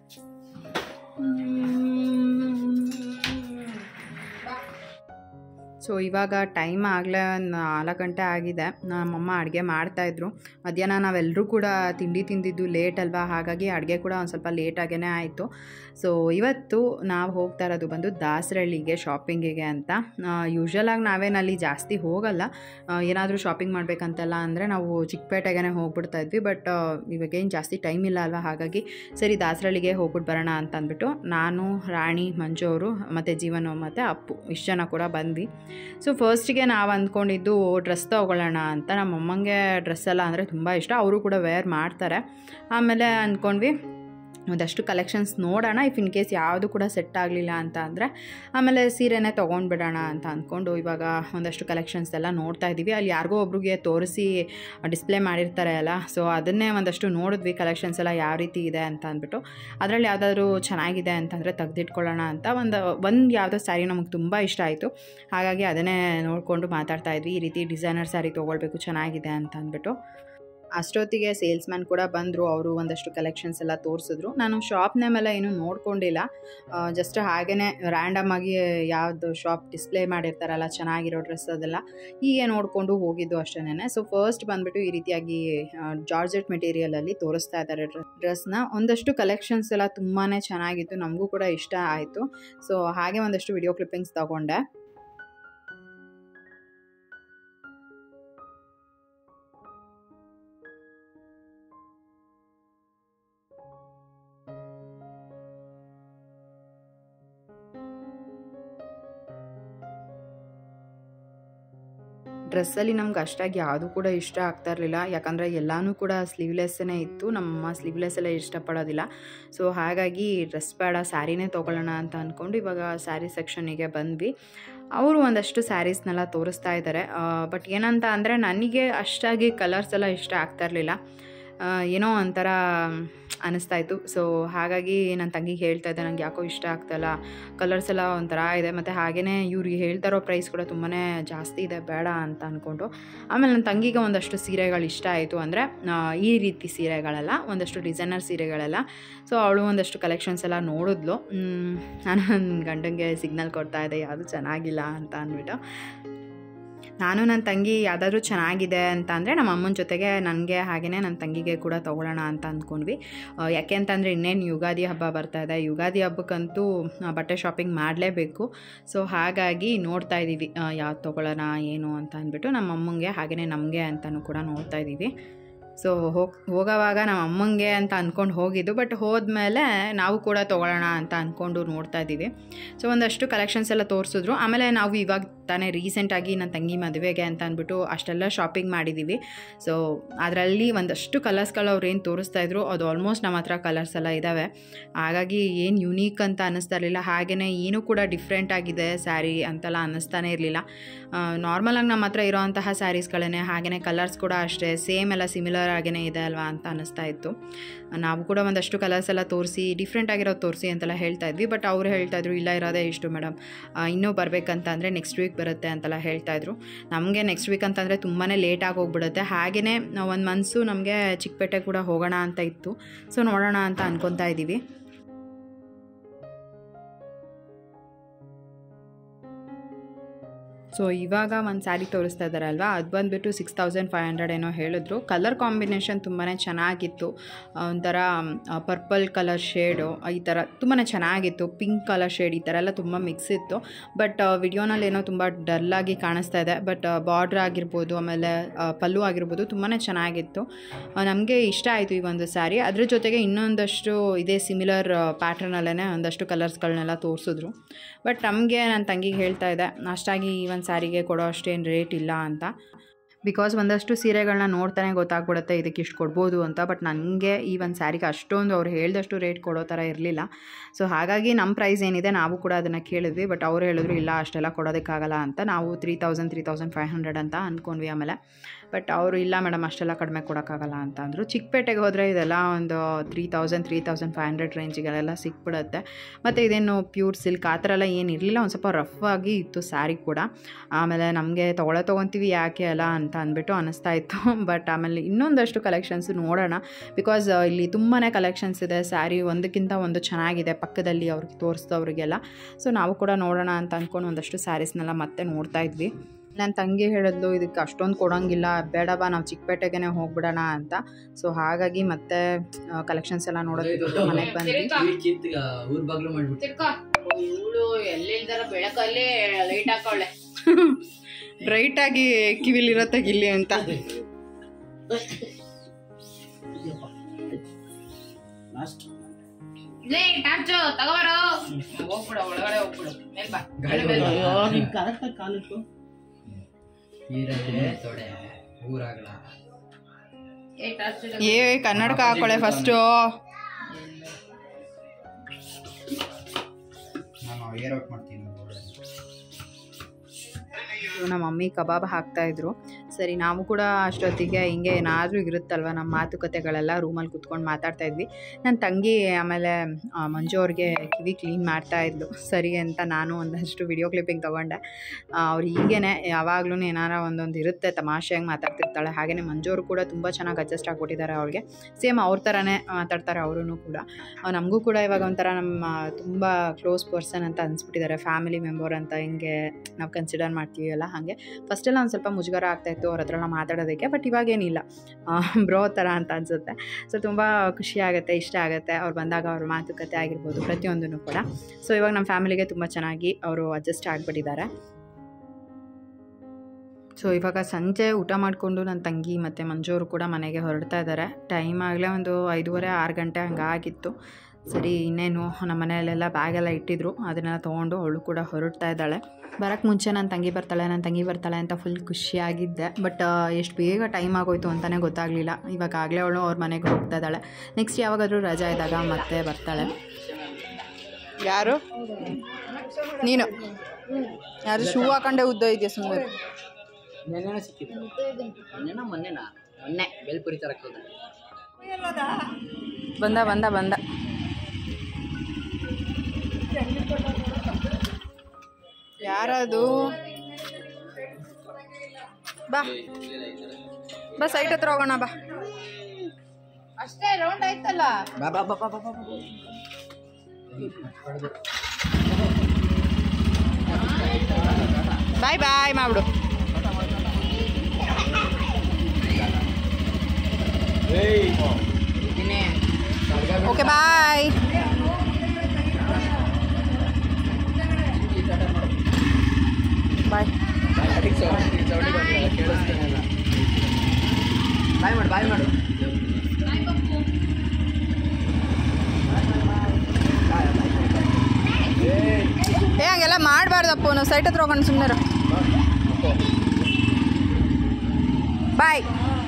Speaker 1: ಸೊ ಇವಾಗ ಟೈಮ್ ಆಗಲೇ ಒಂದು ನಾಲ್ಕು ಗಂಟೆ ಆಗಿದೆ. ನಮ್ಮಮ್ಮ ಅಡುಗೆ ಮಾಡ್ತಾಯಿದ್ರು. ಮಧ್ಯಾಹ್ನ ನಾವೆಲ್ಲರೂ ಕೂಡ ತಿಂಡಿ ತಿಂದಿದ್ದು ಲೇಟ್ ಅಲ್ವಾ, ಹಾಗಾಗಿ ಅಡುಗೆ ಕೂಡ ಒಂದು ಸ್ವಲ್ಪ ಲೇಟಾಗೇ ಆಯಿತು. ಸೊ ಇವತ್ತು ನಾವು ಹೋಗ್ತಾ ಇರೋದು ಬಂದು ದಾಸರಳ್ಳಿಗೆ ಶಾಪಿಂಗಿಗೆ ಅಂತ. ಯೂಶ್ವಲಾಗಿ ನಾವೇನಲ್ಲಿ ಜಾಸ್ತಿ ಹೋಗಲ್ಲ. ಏನಾದರೂ ಶಾಪಿಂಗ್ ಮಾಡಬೇಕಂತೆಲ್ಲ ಅಂದರೆ ನಾವು ಚಿಕ್ಕಪೇಟೆಗೆ ಹೋಗ್ಬಿಡ್ತಾಯಿದ್ವಿ. ಬಟ್ ಇವಾಗೇನು ಜಾಸ್ತಿ ಟೈಮ್ ಇಲ್ಲ ಅಲ್ವಾ, ಹಾಗಾಗಿ ಸರಿ ದಾಸರಳ್ಳಿಗೆ ಹೋಗ್ಬಿಟ್ಟು ಬರೋಣ ಅಂತ ಅಂದ್ಬಿಟ್ಟು ನಾನು, ರಾಣಿ, ಮಂಜು ಅವರು ಮತ್ತು ಜೀವನ ಮತ್ತು ಅಪ್ಪು ಇಷ್ಟು ಜನ ಕೂಡ ಬಂದ್ವಿ. ಸೊ ಫಸ್ಟಿಗೆ ನಾವು ಅಂದ್ಕೊಂಡಿದ್ದು ಡ್ರೆಸ್ ತೊಗೊಳ್ಳೋಣ ಅಂತ. ನಮ್ಮ ಅಮ್ಮಂಗೆ ಡ್ರೆಸ್ ಎಲ್ಲ ಅಂದರೆ ತುಂಬ ಇಷ್ಟ, ಅವರು ಕೂಡ ವೇರ್ ಮಾಡ್ತಾರೆ. ಆಮೇಲೆ ಅಂದ್ಕೊಂಡ್ವಿ ಒಂದಷ್ಟು ಕಲೆಕ್ಷನ್ಸ್ ನೋಡೋಣ, ಇಫ್ ಇನ್ ಕೇಸ್ ಯಾವುದು ಕೂಡ ಸೆಟ್ ಆಗಲಿಲ್ಲ ಅಂತ ಅಂದರೆ ಆಮೇಲೆ ಸೀರೆನೇ ತೊಗೊಂಡ್ಬಿಡೋಣ ಅಂತ ಅಂದ್ಕೊಂಡು ಇವಾಗ ಒಂದಷ್ಟು ಕಲೆಕ್ಷನ್ಸ್ ಎಲ್ಲ ನೋಡ್ತಾ ಇದ್ದೀವಿ. ಅಲ್ಲಿ ಯಾರಿಗೋ ಒಬ್ರಿಗೆ ತೋರಿಸಿ ಡಿಸ್ಪ್ಲೇ ಮಾಡಿರ್ತಾರೆ ಅಲ್ಲ, ಸೊ ಅದನ್ನೇ ಒಂದಷ್ಟು ನೋಡಿದ್ವಿ ಕಲೆಕ್ಷನ್ಸ್ ಎಲ್ಲ ಯಾವ ರೀತಿ ಇದೆ ಅಂತ ಅಂದ್ಬಿಟ್ಟು. ಅದರಲ್ಲಿ ಯಾವುದಾದ್ರೂ ಚೆನ್ನಾಗಿದೆ ಅಂತಂದರೆ ತೆಗೆದಿಟ್ಕೊಳ್ಳೋಣ ಅಂತ ಒಂದು ಒಂದು ಯಾವುದೋ ಸ್ಯಾರಿ ನಮಗೆ ತುಂಬ ಇಷ್ಟ ಆಯಿತು. ಹಾಗಾಗಿ ಅದನ್ನೇ ನೋಡಿಕೊಂಡು ಮಾತಾಡ್ತಾ ಇದ್ವಿ, ಈ ರೀತಿ ಡಿಸೈನರ್ ಸ್ಯಾರಿ ತೊಗೊಳ್ಬೇಕು ಚೆನ್ನಾಗಿದೆ ಅಂತ ಅಂದ್ಬಿಟ್ಟು. ಅಷ್ಟೊತ್ತಿಗೆ ಸೇಲ್ಸ್ಮ್ಯಾನ್ ಕೂಡ ಬಂದರು. ಅವರು ಒಂದಷ್ಟು ಕಲೆಕ್ಷನ್ಸ್ ಎಲ್ಲ ತೋರಿಸಿದ್ರು. ನಾನು ಶಾಪ್ ನೇಮ್ ಎಲ್ಲ ಏನೂ ನೋಡ್ಕೊಂಡಿಲ್ಲ, ಜಸ್ಟ್ ಹಾಗೇ ರ್ಯಾಂಡಮಾಗಿ ಯಾವುದು ಶಾಪ್ ಡಿಸ್ಪ್ಲೇ ಮಾಡಿರ್ತಾರಲ್ಲ ಚೆನ್ನಾಗಿರೋ ಡ್ರೆಸ್ ಅದೆಲ್ಲ ಹೀಗೆ ನೋಡಿಕೊಂಡು ಹೋಗಿದ್ದು ಅಷ್ಟೇ. ಸೊ ಫಸ್ಟ್ ಬಂದುಬಿಟ್ಟು ಈ ರೀತಿಯಾಗಿ ಜಾರ್ಜೆಟ್ ಮೆಟೀರಿಯಲಲ್ಲಿ ತೋರಿಸ್ತಾ ಇದ್ದಾರೆ ಡ್ರೆಸ್ನ. ಒಂದಷ್ಟು ಕಲೆಕ್ಷನ್ಸ್ ಎಲ್ಲ ತುಂಬಾ ಚೆನ್ನಾಗಿತ್ತು, ನಮಗೂ ಕೂಡ ಇಷ್ಟ ಆಯಿತು. ಸೊ ಹಾಗೆ ಒಂದಷ್ಟು ವಿಡಿಯೋ ಕ್ಲಿಪ್ಪಿಂಗ್ಸ್ ತಗೊಂಡೆ. ಡ್ರೆಸ್ಸಲ್ಲಿ ನಮ್ಗೆ ಅಷ್ಟಾಗಿ ಯಾವುದೂ ಕೂಡ ಇಷ್ಟ ಆಗ್ತಾ ಇರಲಿಲ್ಲ, ಯಾಕಂದರೆ ಎಲ್ಲನೂ ಕೂಡ ಸ್ಲೀವ್ಲೆಸ್ಸೇ ಇತ್ತು. ನಮ್ಮಮ್ಮ ಸ್ಲೀವ್ಲೆಸ್ ಎಲ್ಲ ಇಷ್ಟಪಡೋದಿಲ್ಲ. ಸೊ ಹಾಗಾಗಿ ಡ್ರೆಸ್ ಬೇಡ ಸ್ಯಾರಿನೇ ತೊಗೊಳ್ಳೋಣ ಅಂತ ಅಂದ್ಕೊಂಡು ಇವಾಗ ಸ್ಯಾರಿ ಸೆಕ್ಷನಿಗೆ ಬಂದ್ವಿ. ಅವರು ಒಂದಷ್ಟು ಸ್ಯಾರೀಸ್ನೆಲ್ಲ ತೋರಿಸ್ತಾ ಇದ್ದಾರೆ. ಬಟ್ ಏನಂತ ಅಂದರೆ ನನಗೆ ಅಷ್ಟಾಗಿ ಕಲರ್ಸ್ ಎಲ್ಲ ಇಷ್ಟ ಆಗ್ತಾ ಇರಲಿಲ್ಲ, ಏನೋ ಒಂಥರ ಅನ್ನಿಸ್ತಾಯಿತ್ತು. ಸೊ ಹಾಗಾಗಿ ನನ್ನ ತಂಗಿಗೆ ಹೇಳ್ತಾ ಇದ್ದೆ, ನನಗೆ ಯಾಕೋ ಇಷ್ಟ ಆಗ್ತಾಯಿಲ್ಲ, ಕಲರ್ಸ್ ಎಲ್ಲ ಒಂಥರ ಇದೆ. ಮತ್ತು ಹಾಗೆಯೇ ಇವ್ರಿಗೆ ಹೇಳ್ತಾ ಇರೋ ಪ್ರೈಸ್ ಕೂಡ ತುಂಬಾ ಜಾಸ್ತಿ ಇದೆ, ಬೇಡ ಅಂತ ಅಂದ್ಕೊಂಡು. ಆಮೇಲೆ ನನ್ನ ತಂಗಿಗೆ ಒಂದಷ್ಟು ಸೀರೆಗಳು ಇಷ್ಟ ಆಯಿತು, ಅಂದರೆ ಈ ರೀತಿ ಸೀರೆಗಳೆಲ್ಲ, ಒಂದಷ್ಟು ಡಿಸೈನರ್ ಸೀರೆಗಳೆಲ್ಲ. ಸೊ ಅವಳು ಒಂದಷ್ಟು ಕಲೆಕ್ಷನ್ಸ್ ಎಲ್ಲ ನೋಡಿದ್ಲು. ನಾನು ನನ್ನ ಗಂಡಂಗೆ ಸಿಗ್ನಲ್ ಕೊಡ್ತಾ ಇದ್ದೆ ಯಾವುದು ಚೆನ್ನಾಗಿಲ್ಲ ಅಂತ ಅಂದ್ಬಿಟ್ಟು. ನಾನು ನನ್ನ ತಂಗಿ ಯಾವುದಾದ್ರೂ ಚೆನ್ನಾಗಿದೆ ಅಂತ ಅಂದರೆ ನಮ್ಮ ಅಮ್ಮನ ಜೊತೆಗೆ ನನಗೆ ಹಾಗೆಯೇ ನನ್ನ ತಂಗಿಗೆ ಕೂಡ ತೊಗೊಳ್ಳೋಣ ಅಂತ ಅಂದ್ಕೊಂಡ್ವಿ. ಯಾಕೆ ಅಂತಂದರೆ ಇನ್ನೇನು ಯುಗಾದಿ ಹಬ್ಬ ಬರ್ತಾಯಿದೆ, ಯುಗಾದಿ ಹಬ್ಬಕ್ಕಂತೂ ಬಟ್ಟೆ ಶಾಪಿಂಗ್ ಮಾಡಲೇಬೇಕು. ಸೊ ಹಾಗಾಗಿ ನೋಡ್ತಾ ಇದ್ದೀವಿ ಯಾವ್ದು ತೊಗೊಳ್ಳೋಣ ಏನು ಅಂತ ಅಂದ್ಬಿಟ್ಟು, ನಮ್ಮ ಅಮ್ಮಂಗೆ ಹಾಗೆಯೇ ನಮಗೆ ಅಂತಲೂ ಕೂಡ ನೋಡ್ತಾ ಇದ್ದೀವಿ. ಸೊ ಹೋಗಿ ಹೋಗೋವಾಗ ನಮ್ಮ ಅಮ್ಮಂಗೆ ಅಂತ ಅಂದ್ಕೊಂಡು ಹೋಗಿದ್ದು, ಬಟ್ ಹೋದ್ಮೇಲೆ ನಾವು ಕೂಡ ತೊಗೊಳ್ಳೋಣ ಅಂತ ಅಂದ್ಕೊಂಡು ನೋಡ್ತಾ ಇದ್ದೀವಿ. ಸೊ ಒಂದಷ್ಟು ಕಲೆಕ್ಷನ್ಸ್ ಎಲ್ಲ ತೋರಿಸಿದ್ರು. ಆಮೇಲೆ ನಾವು ಇವಾಗ ತಾನೇ ರೀಸೆಂಟಾಗಿ ನನ್ನ ತಂಗಿ ಮದುವೆಗೆ ಅಂತ ಅಂದ್ಬಿಟ್ಟು ಅಷ್ಟೆಲ್ಲ ಶಾಪಿಂಗ್ ಮಾಡಿದ್ದೀವಿ. ಸೊ ಅದರಲ್ಲಿ ಒಂದಷ್ಟು ಕಲರ್ಸ್ಗಳು ಅವ್ರು ಏನು ತೋರಿಸ್ತಾಯಿದ್ರು ಅದು ಆಲ್ಮೋಸ್ಟ್ ನಮ್ಮ ಹತ್ರ ಕಲರ್ಸ್ ಎಲ್ಲ ಇದ್ದಾವೆ. ಹಾಗಾಗಿ ಏನು ಯುನೀಕ್ ಅಂತ ಅನ್ನಿಸ್ತಾ ಇರಲಿಲ್ಲ, ಹಾಗೆಯೇ ಏನೂ ಕೂಡ ಡಿಫ್ರೆಂಟ್ ಆಗಿದೆ ಸ್ಯಾರಿ ಅಂತೆಲ್ಲ ಅನ್ನಿಸ್ತಾನೆ ಇರಲಿಲ್ಲ. ನಾರ್ಮಲಾಗಿ ನಮ್ಮ ಹತ್ರ ಇರೋವಂತಹ ಸ್ಯಾರೀಸ್ಗಳೇ, ಹಾಗೆಯೇ ಕಲರ್ಸ್ ಕೂಡ ಅಷ್ಟೇ ಸೇಮ್ ಎಲ್ಲ ಸಿಮಿಲರ್ ಆಗೇ ಇದೆ ಅಲ್ವಾ ಅಂತ ಅನ್ನಿಸ್ತಾ ಇತ್ತು. ನಾವು ಕೂಡ ಒಂದಷ್ಟು ಕಲರ್ಸ್ ಎಲ್ಲ ತೋರಿಸಿ ಡಿಫ್ರೆಂಟ್ ಆಗಿರೋದು ತೋರಿಸಿ ಅಂತೆಲ್ಲ ಹೇಳ್ತಾ ಇದ್ವಿ. ಬಟ್ ಅವ್ರು ಹೇಳ್ತಾಯಿದ್ರು ಇಲ್ಲ ಇರೋದೇ ಇಷ್ಟು ಮೇಡಮ್, ಇನ್ನೂ ಬರಬೇಕಂತ ಅಂದರೆ ನೆಕ್ಸ್ಟ್ ವೀಕ್ ಬರುತ್ತೆ ಅಂತೆಲ್ಲ ಹೇಳ್ತಾಯಿದ್ರು. ನಮಗೆ ನೆಕ್ಸ್ಟ್ ವೀಕ್ ಅಂತಂದರೆ ತುಂಬಾ ಲೇಟಾಗಿ ಹೋಗ್ಬಿಡುತ್ತೆ. ಹಾಗೆಯೇ ಒಂದು ಮನ್ಸು ನಮಗೆ ಚಿಕ್ಕಪೇಟೆ ಕೂಡ ಹೋಗೋಣ ಅಂತ ಇತ್ತು. ಸೊ ನೋಡೋಣ ಅಂತ ಅನ್ಕೊತಾ ಇದ್ದೀವಿ. ಸೊ ಇವಾಗ ಒಂದು ಸ್ಯಾರಿ ತೋರಿಸ್ತಾ ಇದ್ದಾರಲ್ವ, ಅದು ಬಂದುಬಿಟ್ಟು ಸಿಕ್ಸ್ ತೌಸಂಡ್ ಫೈವ್ ಹಂಡ್ರೆಡ್ ಏನೋ ಹೇಳಿದ್ರು. ಕಲರ್ ಕಾಂಬಿನೇಷನ್ ತುಂಬಾ ಚೆನ್ನಾಗಿತ್ತು, ಒಂಥರ ಪರ್ಪಲ್ ಕಲರ್ ಶೇಡು ಈ ಥರ ತುಂಬಾ ಚೆನ್ನಾಗಿತ್ತು. ಪಿಂಕ್ ಕಲರ್ ಶೇಡ್ ಈ ಥರ ಎಲ್ಲ ತುಂಬ ಮಿಕ್ಸ್ ಇತ್ತು. ಬಟ್ ವಿಡಿಯೋನಲ್ಲಿ ಏನೋ ತುಂಬ ಡಲ್ಲಾಗಿ ಕಾಣಿಸ್ತಾ ಇದೆ. ಬಟ್ ಬಾರ್ಡ್ರ್ ಆಗಿರ್ಬೋದು, ಆಮೇಲೆ ಪಲ್ಲು ಆಗಿರ್ಬೋದು ತುಂಬಾ ಚೆನ್ನಾಗಿತ್ತು. ನಮಗೆ ಇಷ್ಟ ಆಯಿತು ಈ ಒಂದು ಸ್ಯಾರಿ. ಅದ್ರ ಜೊತೆಗೆ ಇನ್ನೊಂದಷ್ಟು ಇದೇ ಸಿಮಿಲರ್ ಪ್ಯಾಟ್ರನಲ್ಲೇ ಒಂದಷ್ಟು ಕಲರ್ಸ್ಗಳನ್ನೆಲ್ಲ ತೋರಿಸಿದ್ರು. ಬಟ್ ನಮಗೆ ನನ್ನ ತಂಗಿಗೆ ಹೇಳ್ತಾ ಇದೆ ಅಷ್ಟಾಗಿ ಈ ಒಂದು ಸ್ಯಾರಿಗೆ ಕೊಡೋ ಅಷ್ಟೇನು ರೇಟ್ ಇಲ್ಲ ಅಂತ. ಬಿಕಾಸ್ ಒಂದಷ್ಟು ಸೀರೆಗಳನ್ನ ನೋಡ್ತಾನೆ ಗೊತ್ತಾಗ್ಬಿಡುತ್ತೆ ಇದಕ್ಕೆ ಇಷ್ಟು ಕೊಡ್ಬೋದು ಅಂತ. ಬಟ್ ನನಗೆ ಈ ಒಂದು ಸ್ಯಾರಿಗೆ ಅಷ್ಟೊಂದು ಅವ್ರು ಹೇಳಿದಷ್ಟು ರೇಟ್ ಕೊಡೋ ಥರ ಇರಲಿಲ್ಲ. ಸೊ ಹಾಗಾಗಿ ನಮ್ಮ ಪ್ರೈಸ್ ಏನಿದೆ ನಾವು ಕೂಡ ಅದನ್ನು ಕೇಳಿದ್ವಿ. ಬಟ್ ಅವ್ರು ಹೇಳಿದ್ರು ಇಲ್ಲ ಅಷ್ಟೆಲ್ಲ ಕೊಡೋದಕ್ಕಾಗಲ್ಲ ಅಂತ. ನಾವು three thousand three thousand five hundred ಅಂತ ಅಂದ್ಕೊಂಡ್ವಿ. ಆಮೇಲೆ ಬಟ್ ಅವರು ಇಲ್ಲ ಮೇಡಮ್ ಅಷ್ಟೆಲ್ಲ ಕಡಿಮೆ ಕೊಡೋಕ್ಕಾಗಲ್ಲ ಅಂತ ಅಂದರು. ಚಿಕ್ಕಪೇಟೆಗೆ ಹೋದರೆ ಇದೆಲ್ಲ ಒಂದು three thousand three thousand five hundred ರೇಂಜಿಗೆಲ್ಲ ಸಿಕ್ಬಿಡುತ್ತೆ. ಮತ್ತು ಇದೇನು ಪ್ಯೂರ್ ಸಿಲ್ಕ್ ಆ ಥರ ಎಲ್ಲ ಏನು ಇರಲಿಲ್ಲ, ಒಂದು ಸ್ವಲ್ಪ ರಫ್ ಆಗಿ ಇತ್ತು ಸ್ಯಾರಿ ಕೂಡ. ಆಮೇಲೆ ನಮಗೆ ತೊಗೊಳೋ ತೊಗೊತೀವಿ ಯಾಕೆ ಅಲ್ಲ ಅಂತ ಅಂದ್ಬಿಟ್ಟು ಅನ್ನಿಸ್ತಾ ಇತ್ತು. ಬಟ್ ಆಮೇಲೆ ಇನ್ನೊಂದಷ್ಟು ಕಲೆಕ್ಷನ್ಸ್ ನೋಡೋಣ, ಬಿಕಾಸ್ ಇಲ್ಲಿ ತುಂಬಾ ಕಲೆಕ್ಷನ್ಸ್ ಇದೆ. ಸ್ಯಾರಿ ಒಂದಕ್ಕಿಂತ ಒಂದು ಚೆನ್ನಾಗಿದೆ ಪಕ್ಕದಲ್ಲಿ ಅವ್ರಿಗೆ ತೋರಿಸಿದವ್ರಿಗೆಲ್ಲ. ಸೊ ನಾವು ಕೂಡ ನೋಡೋಣ ಅಂತ ಅಂದ್ಕೊಂಡು ಒಂದಷ್ಟು ಸ್ಯಾರೀಸ್ನೆಲ್ಲ ಮತ್ತೆ ನೋಡ್ತಾ ಇದ್ವಿ. ನನ್ನ ತಂಗಿ ಹೇಳಿದ್ಲು ಇದಕ್ಕೆ ಅಷ್ಟೊಂದು ಕೊಡೋಂಗಿಲ್ಲ, ಬೇಡವಾ ನಾವು ಚಿಕ್ಕಪೇಟೆಗೆ ಹೋಗ್ಬಿಡೋಣ ಅಂತ. ಸೊ ಹಾಗಾಗಿ ಮತ್ತೆ ಕಲೆಕ್ಷನ್ಸ್ ಎಲ್ಲ ನೋಡೋದು ಮನೆಗೆ ಬಂದ್ವಿ.
Speaker 4: ಊರ್ ಬಾಗ್ಲು ಮಾಡ್ಬಿಟ್ಟು
Speaker 3: ಇವಳು ಎಲ್ಲಿಲ್ದಾರ ಬೆಳಕಲ್ಲೇ ಲೈಟ್ ಹಾಕೊಳ್ಳೆ
Speaker 1: ಬ್ರೈಟಾಗಿ ಕಿವಿಲಿರತ್ತೆ ಗಿಲ್ಲಿ ಅಂತ.
Speaker 3: ಟಾರ್ಚು ತಗೋಬಾರೋ, ಹೋಗ್ಬಿಡ ಒಳಗಡೆ ಹೋಗ್ಬಿಡು, ಮೇಲ್ ಬಾ.
Speaker 4: ತೊಡೆ ಊರಾಗ್ಲ
Speaker 1: ಏ ಕನ್ನಡಕ ಹಾಕೊಳ್ಳೆ ಫಸ್ಟು.
Speaker 4: ನಾನು ಏರ್ ಔಟ್ ಮಾಡ್ತೀನಿ.
Speaker 1: ನಮ್ಮ ಮಮ್ಮಿ ಕಬಾಬ್ ಹಾಕ್ತಾಯಿದ್ರು. ಸರಿ ನಾವು ಕೂಡ ಅಷ್ಟೊತ್ತಿಗೆ ಹಿಂಗೆ ಏನಾದರೂ ಇರುತ್ತಲ್ವ ನಮ್ಮ ಮಾತುಕತೆಗಳೆಲ್ಲ ರೂಮಲ್ಲಿ ಕುತ್ಕೊಂಡು ಮಾತಾಡ್ತಾ ಇದ್ವಿ. ನನ್ನ ತಂಗಿ ಆಮೇಲೆ ಮಂಜು ಅವ್ರಿಗೆ ಕಿವಿ ಕ್ಲೀನ್ ಮಾಡ್ತಾಯಿದ್ಲು. ಸರಿ ಅಂತ ನಾನು ಒಂದಷ್ಟು ವಿಡಿಯೋ ಕ್ಲಿಪ್ಪಿಂಗ್ ತೊಗೊಂಡೆ. ಅವ್ರು ಹೀಗೇ ಯಾವಾಗ್ಲೂ ಏನಾರ ಒಂದೊಂದು ಇರುತ್ತೆ, ತಮಾಷೆಯಾಗಿ ಮಾತಾಡ್ತಿರ್ತಾಳೆ. ಹಾಗೆಯೇ ಮಂಜು ಅವರು ಕೂಡ ತುಂಬ ಚೆನ್ನಾಗಿ ಅಡ್ಜಸ್ಟ್ ಆಗಿಬಿಟ್ಟಿದ್ದಾರೆ ಅವ್ರಿಗೆ. ಸೇಮ್ ಅವ್ರ ಥರನೇ ಮಾತಾಡ್ತಾರೆ ಅವರೂ ಕೂಡ. ನಮಗೂ ಕೂಡ ಇವಾಗ ಒಂಥರ ನಮ್ಮ ತುಂಬ ಕ್ಲೋಸ್ ಪರ್ಸನ್ ಅಂತ ಅನಿಸ್ಬಿಟ್ಟಿದ್ದಾರೆ, ಫ್ಯಾಮಿಲಿ ಮೆಂಬರ್ ಅಂತ ಹಿಂಗೆ ನಾವು ಕನ್ಸಿಡರ್ ಮಾಡ್ತೀವಿ ಅಲ್ಲ. ಹಾಗೆ ಫಸ್ಟೆಲ್ಲ ಒಂದು ಸ್ವಲ್ಪ ಮುಜುಗರ ಆಗ್ತಾಯಿತ್ತು ಅವ್ರ ಹತ್ರ ನಾವು ಮಾತಾಡೋದಕ್ಕೆ. ಬಟ್ ಇವಾಗೇನಿಲ್ಲ, ಬ್ರೋ ಥರ ಅಂತ ಅನಿಸುತ್ತೆ. ಸೊ ತುಂಬ ಖುಷಿ ಆಗುತ್ತೆ, ಇಷ್ಟ ಆಗುತ್ತೆ ಅವ್ರು ಬಂದಾಗ ಅವ್ರ ಮಾತುಕತೆ ಆಗಿರ್ಬೋದು ಪ್ರತಿಯೊಂದೂ ಕೂಡ. ಸೊ ಇವಾಗ ನಮ್ಮ ಫ್ಯಾಮಿಲಿಗೆ ತುಂಬ ಚೆನ್ನಾಗಿ ಅವರು ಅಡ್ಜಸ್ಟ್ ಆಗಿಬಿಟ್ಟಿದ್ದಾರೆ. ಸೊ ಇವಾಗ ಸಂಜೆ ಊಟ ಮಾಡಿಕೊಂಡು ನನ್ನ ತಂಗಿ ಮತ್ತು ಮಂಜೂರು ಕೂಡ ಮನೆಗೆ ಹೊರಡ್ತಾ ಇದ್ದಾರೆ. ಟೈಮ್ ಆಗಲೇ ಒಂದು ಐದೂವರೆ ಆರು ಗಂಟೆ ಹಂಗಾಗಿತ್ತು. ಸರಿ ಇನ್ನೇನು ನಮ್ಮ ಮನೆಯಲ್ಲೆಲ್ಲ ಬ್ಯಾಗೆಲ್ಲ ಇಟ್ಟಿದ್ರು, ಅದನ್ನೆಲ್ಲ ತೊಗೊಂಡು ಅವಳು ಕೂಡ ಹೊರಡ್ತಾ ಇದ್ದಾಳೆ. ಬರೋಕ್ಕೆ ಮುಂಚೆ ನನ್ನ ತಂಗಿ ಬರ್ತಾಳೆ ನನ್ನ ತಂಗಿ ಬರ್ತಾಳೆ ಅಂತ ಫುಲ್ ಖುಷಿಯಾಗಿದ್ದೆ. ಬಟ್ ಎಷ್ಟು ಬೇಗ ಟೈಮ್ ಆಗೋಯ್ತು ಅಂತಲೇ ಗೊತ್ತಾಗಲಿಲ್ಲ. ಇವಾಗ ಆಗಲೇ ಅವಳು ಅವ್ರ ಮನೆಗೆ ಹೋಗ್ತಾ ಇದ್ದಾಳೆ. ನೆಕ್ಸ್ಟ್ ಯಾವಾಗಾದರೂ ರಜಾ ಇದ್ದಾಗ ಮತ್ತೆ ಬರ್ತಾಳೆ. ಯಾರು ನೀನು ಯಾರು ಶೂ ಹಾಕೊಂಡೆ ಉದ್ದ ಇದೆಯಾ ಸುಮ್ಮನೆ
Speaker 4: ನೆನ್ನೆನ ಸಿಕ್ಕಿದ್ದು ಮೊನ್ನೆನ ಮೊನ್ನೆನ ಮೊನ್ನೆ ಬೇಲ್ಪುರಿ ತರಕ್ಕೆ ಹೋದ
Speaker 1: ಬಂದ ಬಂದ ಬಂದ ಯಾರದು ಬಾ ಬಾ ಸೈಟ್ ಹತ್ರ ಹೋಗೋಣ ಬಾ
Speaker 3: ಅಷ್ಟೇ ರೌಂಡ್ ಆಯ್ತಲ್ಲ
Speaker 4: ಬಾ ಬಾ ಬಾ ಬಾ ಬಾ ಬಾ
Speaker 1: ಬಾಯ್ ಬಾಯ್ ಮಾಡ್ಬಿಡು ಓಕೆ ಬಾಯ್ ಬಾಯ್
Speaker 4: ಬಾಯ್ ಮಾಡು ಬಾಯ್ ಮಾಡು
Speaker 1: ಏ ಹಂಗೆಲ್ಲ ಮಾಡಬಾರ್ದಪ್ಪ ನಾವು ಸೈಟ್ ಹತ್ರ ಹೋಗೋಣ ಸುಮ್ಮನೆ ಬಾಯ್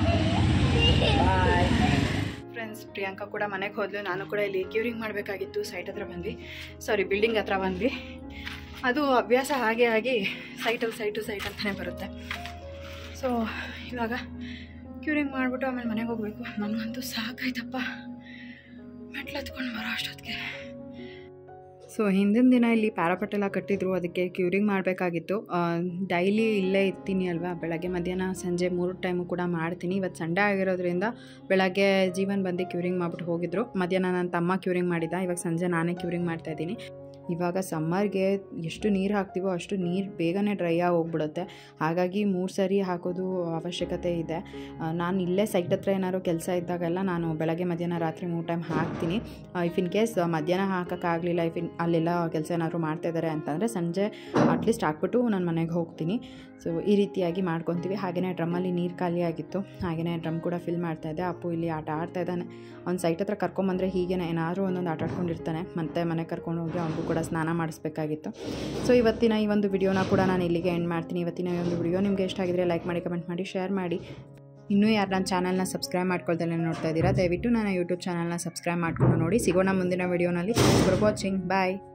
Speaker 1: ಫ್ರೆಂಡ್ಸ್ ಪ್ರಿಯಾಂಕಾ ಕೂಡ ಮನೆಗೆ ಹೋದ್ಲು ನಾನು ಕೂಡ ಇಲ್ಲಿ ಕ್ಯೂರಿಂಗ್ ಮಾಡಬೇಕಾಗಿತ್ತು ಸೈಟ್ ಹತ್ರ ಬಂದ್ವಿ ಸಾರಿ ಬಿಲ್ಡಿಂಗ್ ಹತ್ರ ಬಂದ್ವಿ ಅದು ಅಭ್ಯಾಸ ಹಾಗೆ ಆಗಿ ಸೈಟಲ್ಲಿ ಸೈಟು ಸೈಟ್ ಅಂತಲೇ ಬರುತ್ತೆ ಸೊ ಇವಾಗ ಕ್ಯೂರಿಂಗ್ ಮಾಡಿಬಿಟ್ಟು ಆಮೇಲೆ ಮನೆಗೆ ಹೋಗಬೇಕು ನನಗಂತೂ ಸಾಕಾಯ್ತಪ್ಪ ಮೆಟ್ಲು ಹತ್ಕೊಂಡು ಬರೋ ಅಷ್ಟೊತ್ತಿಗೆ ಸೊ ಹಿಂದಿನ ದಿನ ಇಲ್ಲಿ ಪ್ಯಾರಾಪಟ್ ಎಲ್ಲ ಕಟ್ಟಿದ್ರು ಅದಕ್ಕೆ ಕ್ಯೂರಿಂಗ್ ಮಾಡಬೇಕಾಗಿತ್ತು ಡೈಲಿ ಇಲ್ಲೇ ಇರ್ತೀನಿ ಅಲ್ವಾ ಬೆಳಗ್ಗೆ ಮಧ್ಯಾಹ್ನ ಸಂಜೆ ಮೂರು ಟೈಮು ಕೂಡ ಮಾಡ್ತೀನಿ ಇವತ್ತು ಸಂಡೇ ಆಗಿರೋದ್ರಿಂದ ಬೆಳಗ್ಗೆ ಜೀವನ್ ಬಂದು ಕ್ಯೂರಿಂಗ್ ಮಾಡಿಬಿಟ್ಟು ಹೋಗಿದ್ರು ಮಧ್ಯಾಹ್ನ ನನ್ನ ತಮ್ಮ ಕ್ಯೂರಿಂಗ್ ಮಾಡಿದ್ದ ಇವಾಗ ಸಂಜೆ ನಾನೇ ಕ್ಯೂರಿಂಗ್ ಮಾಡ್ತಾಯಿದ್ದೀನಿ ಇವಾಗ ಸಮ್ಮರ್ಗೆ ಎಷ್ಟು ನೀರು ಹಾಕ್ತೀವೋ ಅಷ್ಟು ನೀರು ಬೇಗನೆ ಡ್ರೈ ಆಗಿ ಹೋಗ್ಬಿಡುತ್ತೆ ಹಾಗಾಗಿ ಮೂರು ಸರಿ ಹಾಕೋದು ಅವಶ್ಯಕತೆ ಇದೆ ನಾನು ಇಲ್ಲೇ ಸೈಟ್ ಹತ್ರ ಏನಾದ್ರು ಕೆಲಸ ಇದ್ದಾಗೆಲ್ಲ ನಾನು ಬೆಳಗ್ಗೆ ಮಧ್ಯಾಹ್ನ ರಾತ್ರಿ ಮೂರು ಟೈಮ್ ಹಾಕ್ತೀನಿ ಇಫ್ ಇನ್ ಕೇಸ್ ಮಧ್ಯಾಹ್ನ ಹಾಕೋಕ್ಕಾಗಲಿಲ್ಲ ಇಫ್ ಇನ್ ಅಲ್ಲೆಲ್ಲ ಕೆಲಸ ಏನಾದ್ರು ಮಾಡ್ತಾಯಿದ್ದಾರೆ ಅಂತಂದರೆ ಸಂಜೆ ಅಟ್ಲೀಸ್ಟ್ ಹಾಕ್ಬಿಟ್ಟು ನಾನು ಮನೆಗೆ ಹೋಗ್ತೀನಿ ಸೊ ಈ ರೀತಿಯಾಗಿ ಮಾಡ್ಕೊತೀವಿ ಹಾಗೆಯೇ ಡ್ರಮ್ಮಲ್ಲಿ ನೀರು ಖಾಲಿ ಆಗಿತ್ತು ಹಾಗೆಯೇ ಡ್ರಮ್ ಕೂಡ ಫಿಲ್ ಮಾಡ್ತಾಯಿದ್ದೆ ಅಪ್ಪು ಇಲ್ಲಿ ಆಟ ಆಡ್ತಾ ಇದ್ದಾನೆ ಅವ್ನು ಸೈಟ್ ಹತ್ರ ಕರ್ಕೊಂಬಂದರೆ ಹೀಗೆ ಏನಾದರೂ ಒಂದೊಂದು ಆಟ ಆಡ್ಕೊಂಡಿರ್ತಾನೆ ಮತ್ತೆ ಮನೆಗೆ ಕರ್ಕೊಂಡು ಹೋಗಿ ಅವ್ನಿಗೂ ಕೂಡ ಸ್ನಾನ ಮಾಡಿಸ್ಬೇಕಾಗಿತ್ತು ಸೊ ಇವತ್ತಿನ ಈ ಒಂದು ವಿಡಿಯೋನ ಕೂಡ ನಾನು ಇಲ್ಲಿಗೆ ಎಂಡ್ ಮಾಡ್ತೀನಿ ಇವತ್ತಿನ ಈ ಒಂದು ವಿಡಿಯೋ ನಿಮಗೆ ಇಷ್ಟ ಆಗಿದ್ರೆ ಲೈಕ್ ಮಾಡಿ ಕಮೆಂಟ್ ಮಾಡಿ ಶೇರ್ ಮಾಡಿ ಇನ್ನೂ ಯಾರು ನನ್ನ ಚಾನಲ್ನ ಸಬ್ಸ್ಕ್ರೈಬ್ ಮಾಡ್ಕೊಳ್ದಲ್ಲೇ ನೋಡ್ತಾ ಇದ್ದೀರಾ ದಯವಿಟ್ಟು ನನ್ನ ಯೂಟ್ಯೂಬ್ ಚಾನಲ್ನ ಸಬ್ಸ್ಕ್ರೈಬ್ ಮಾಡಿಕೊಂಡು ನೋಡಿ ಸಿಗೋಣ ಮುಂದಿನ ವಿಡಿಯೋನಲ್ಲಿ ಫಾರ್ ವಾಚಿಂಗ್ ಬಾಯ್